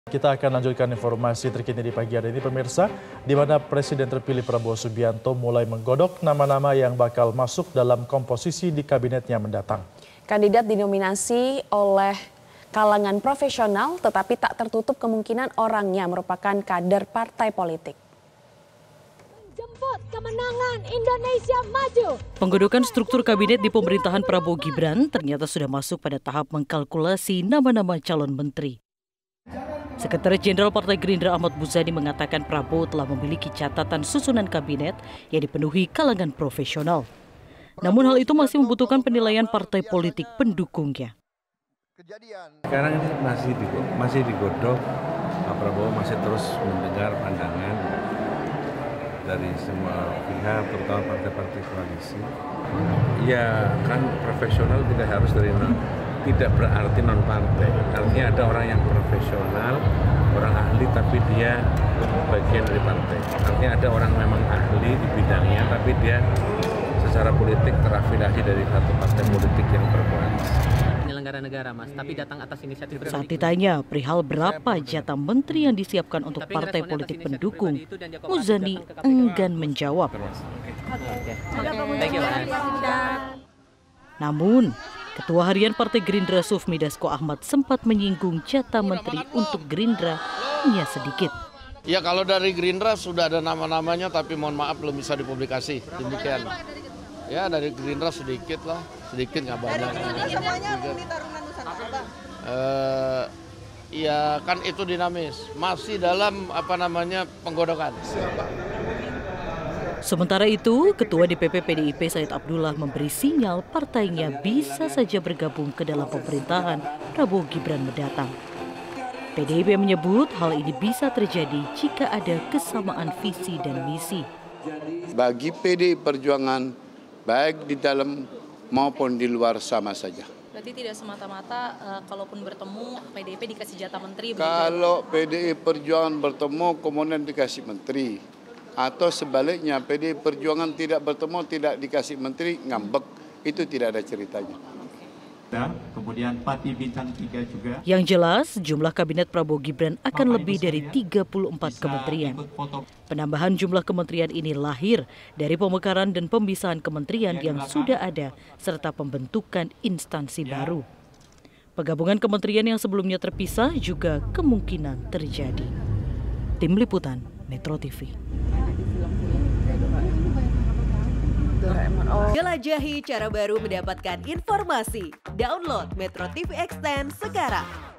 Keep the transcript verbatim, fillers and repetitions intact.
Kita akan lanjutkan informasi terkini di pagi hari ini pemirsa, di mana Presiden terpilih Prabowo Subianto mulai menggodok nama-nama yang bakal masuk dalam komposisi di kabinetnya mendatang. Kandidat dinominasi oleh kalangan profesional, tetapi tak tertutup kemungkinan orangnya merupakan kader partai politik. Jemput kemenangan Indonesia Maju. Penggodokan struktur kabinet di pemerintahan Prabowo Gibran ternyata sudah masuk pada tahap mengkalkulasi nama-nama calon menteri. Sekretaris Jenderal Partai Gerindra Ahmad Muzani mengatakan Prabowo telah memiliki catatan susunan kabinet yang dipenuhi kalangan profesional. Namun hal itu masih membutuhkan penilaian partai politik pendukungnya. Sekarang ini masih digodok, masih digodok. Pak Prabowo masih terus mendengar pandangan dari semua pihak, terutama partai-partai koalisi. Ya kan profesional tidak harus dari non, tidak berarti non partai. Artinya ada orang yang profesional, orang ahli tapi dia bagian dari partai. Artinya ada orang memang ahli di bidangnya tapi dia secara politik terafiliasi dari satu partai politik yang berkoalisi. Penyelenggara negara, Mas, tapi datang atas inisiatif pribadi. Saat ditanya perihal berapa jatah menteri yang disiapkan untuk partai politik pendukung, Muzani enggan menjawab. Namun, Ketua Harian Partai Gerindra Sufmi Dasko Ahmad sempat menyinggung jatah menteri untuk Gerindra hanya sedikit. Ya kalau dari Gerindra sudah ada nama-namanya tapi mohon maaf belum bisa dipublikasi, demikian. Ya dari Gerindra sedikit lah, sedikit nggak banyak. Uh, ya kan itu dinamis, masih dalam apa namanya penggodokan. Sementara itu, Ketua D P P P D I P Said Abdullah memberi sinyal partainya bisa saja bergabung ke dalam pemerintahan Prabowo Gibran mendatang. P D I P menyebut hal ini bisa terjadi jika ada kesamaan visi dan misi. Bagi P D I Perjuangan, baik di dalam maupun di luar sama saja. Berarti tidak semata-mata uh, kalaupun bertemu P D I P dikasih jatah menteri? Kalau P D I Perjuangan bertemu kemudian dikasih menteri. Atau sebaliknya P D I Perjuangan tidak bertemu tidak dikasih menteri, ngambek. Itu tidak ada ceritanya. Kemudian Pati Bintang tiga juga. Yang jelas, jumlah kabinet Prabowo Gibran akan lebih dari tiga puluh empat kementerian. Penambahan jumlah kementerian ini lahir dari pemekaran dan pembisahan kementerian yang sudah ada, serta pembentukan instansi baru. Penggabungan kementerian yang sebelumnya terpisah juga kemungkinan terjadi. Tim Liputan, Metro T V. Jelajahi cara baru mendapatkan informasi. Download Metro T V Extend sekarang.